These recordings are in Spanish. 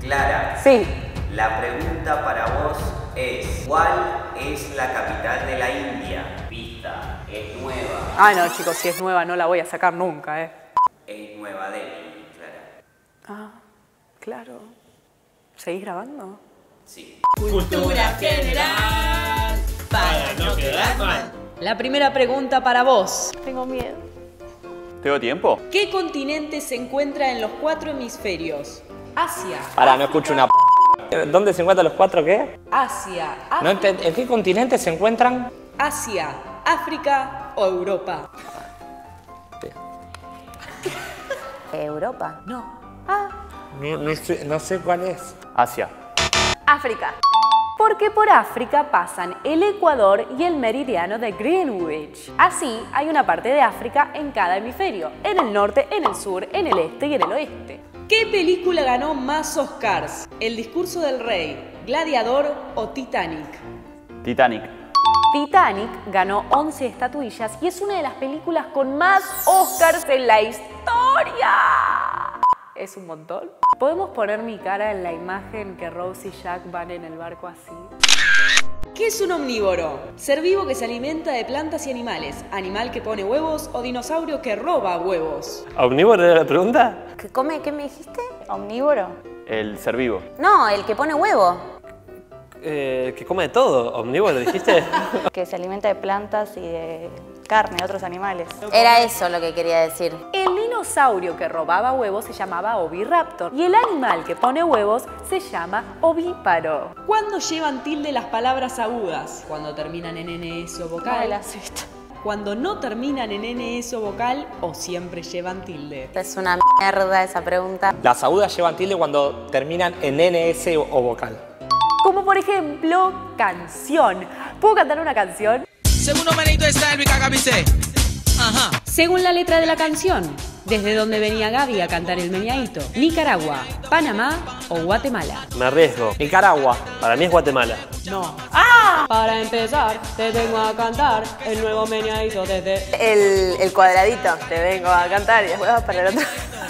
Clara. Sí. La pregunta para vos es, ¿cuál es la capital de la India? Pista, es nueva. Ah, no, chicos, si es nueva no la voy a sacar nunca, Es Nueva Delhi, Clara. Ah, claro. ¿Seguís grabando? Sí. Cultura general para no quedar mal. La primera pregunta para vos. Tengo miedo. ¿Tengo tiempo? ¿Qué continente se encuentra en los 4 hemisferios? Asia. Pará, no escucho una p***. ¿Dónde se encuentran los 4 qué? Asia. No ¿En qué continente se encuentran? Asia, África o Europa. ¿Europa? No. No sé cuál es. Asia. África. Porque por África pasan el Ecuador y el meridiano de Greenwich. Así, hay una parte de África en cada hemisferio, en el norte, en el sur, en el este y en el oeste. ¿Qué película ganó más Oscars? ¿El discurso del rey, Gladiador o Titanic? Titanic. Titanic ganó 11 estatuillas y es una de las películas con más Oscars en la historia. ¿Es un montón? ¿Podemos poner mi cara en la imagen que Rose y Jack van en el barco así? ¿Qué es un omnívoro? Ser vivo que se alimenta de plantas y animales, animal que pone huevos o dinosaurio que roba huevos. ¿Omnívoro era la pregunta? ¿Qué come? ¿Qué me dijiste? ¿Omnívoro? El ser vivo. No, el que pone huevo. Que come de todo. ¿Omnívoro dijiste? Que se alimenta de plantas y de carne, de otros animales. Era eso lo que quería decir. El dinosaurio que robaba huevos se llamaba oviraptor y el animal que pone huevos se llama ovíparo. ¿Cuándo llevan tilde las palabras agudas? Cuando terminan en NS o vocal. Cuando no terminan en NS o vocal o siempre llevan tilde. Es una mierda esa pregunta. Las agudas llevan tilde cuando terminan en NS o vocal. Como por ejemplo, canción. ¿Puedo cantar una canción? Segundo meneito de style, Gabice. Ajá. Según la letra de la canción, ¿desde dónde venía Gaby a cantar el meneadito? ¿Nicaragua, Panamá o Guatemala? Me arriesgo. Nicaragua. Para mí es Guatemala. No. ¡Ah! Para empezar, te vengo a cantar el nuevo meneadito desde... El cuadradito. Te vengo a cantar y después vas para el otro.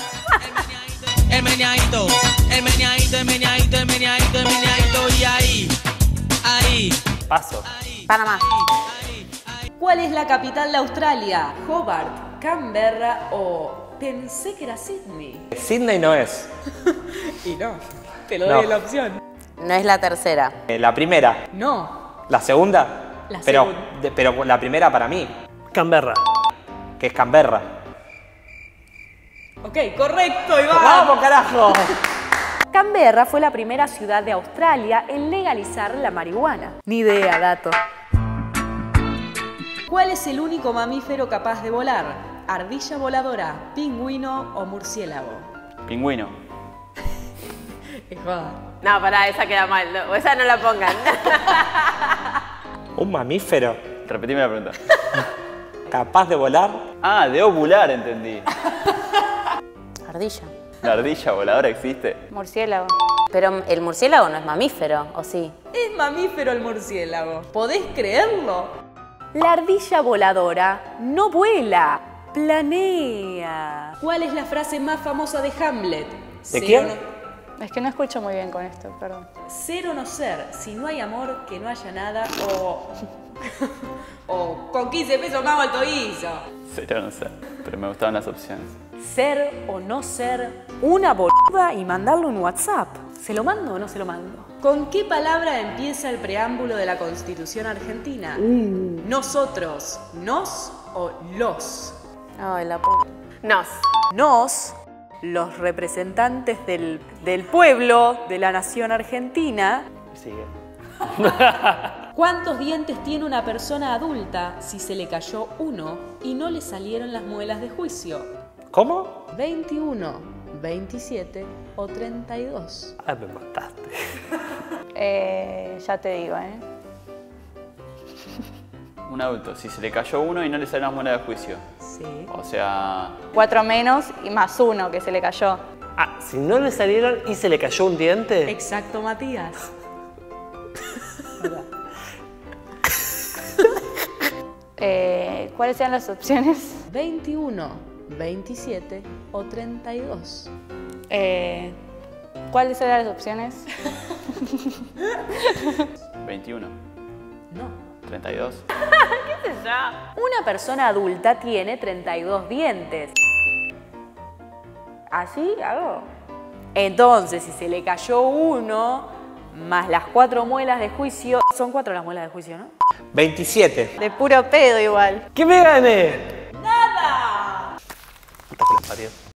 El meneadito, el meneadito, el meneadito, el meneadito, el meneadito. Y ahí. Paso. Panamá. ¿Cuál es la capital de Australia? ¿Hobart, Canberra o...? Pensé que era Sydney. Sydney no es. Y no, te lo doy la opción. No es la tercera. La primera. No. ¿La segunda? La pero, segunda. pero la primera para mí. Canberra. Que es Canberra. Ok, correcto, Iván. ¡Vamos, carajo! Canberra fue la primera ciudad de Australia en legalizar la marihuana. Ni idea, dato. ¿Cuál es el único mamífero capaz de volar? ¿Ardilla voladora, pingüino o murciélago? Pingüino. No, pará, esa queda mal. No, esa no la pongan. ¿Un mamífero Repetime la pregunta. capaz de volar? Ah, de ovular entendí. Ardilla. ¿La ardilla voladora existe? Murciélago. Pero el murciélago no es mamífero, ¿o sí? Es mamífero el murciélago. ¿Podés creerlo? La ardilla voladora no vuela, planea. ¿Cuál es la frase más famosa de Hamlet? ¿De quién? Es que no escucho muy bien con esto, perdón. Ser o no ser, si no hay amor, que no haya nada, o con 15 pesos más alto hizo. Serio, no sé, pero me gustaban las opciones. Ser o no ser una boluda y mandarlo en WhatsApp. ¿Se lo mando o no se lo mando? ¿Con qué palabra empieza el preámbulo de la Constitución Argentina? ¿Nosotros, nos o los? Ay, la p***. Nos, los representantes del pueblo, de la nación argentina. Sigue. ¿Cuántos dientes tiene una persona adulta si se le cayó uno y no le salieron las muelas de juicio? ¿Cómo? 21, 27 o 32. Ah, me mataste. Ya te digo, Un adulto, si se le cayó uno y no le salió las muelas de juicio. Sí. O sea... 4 menos y más 1 que se le cayó. Ah, si no le salieron y se le cayó un diente. Exacto, Matías. ¿Cuáles eran las opciones? 21, 27 o 32. ¿Cuáles eran las opciones? 21. No. 32. Una persona adulta tiene 32 dientes. ¿Así hago? Entonces, si se le cayó uno, más las 4 muelas de juicio... Son 4 las muelas de juicio, ¿no? 27. De puro pedo igual. ¡Que me gané! ¡Nada! Puta que los parió.